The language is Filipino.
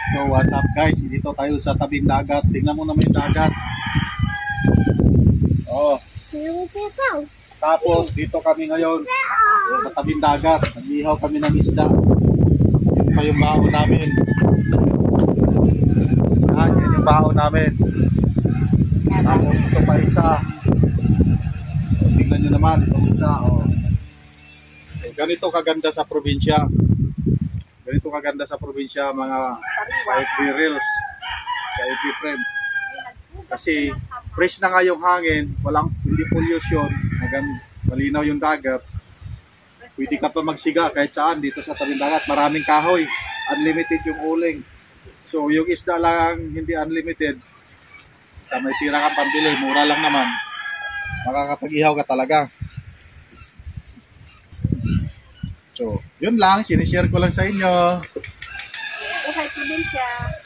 So what's up guys, dito tayo sa tabing dagat. Tingnan mo naman yung dagat. Oh. Tapos dito kami ngayon sa tabing dagat. Nag-ihaw kami ng isda. Yun pa yung baon namin. Yan yung baon namin. Tapos ito pa isa. Tingnan nyo naman itong isa. Oh. So, ganito kaganda sa probinsya. Ganito kaganda sa probinsya mga reels, friend. Kasi fresh na nga yung hangin, hindi pollution, malinaw yung dagat. Pwede ka pa magsiga kahit saan dito sa tabing dagat. Maraming kahoy, unlimited yung uling. So yung isda lang hindi unlimited. Sa may tira kang pambili, mura lang naman. Makakapag-ihaw ka talaga. So, yun lang, sinishare ko lang sa inyo. Buhay probinsya.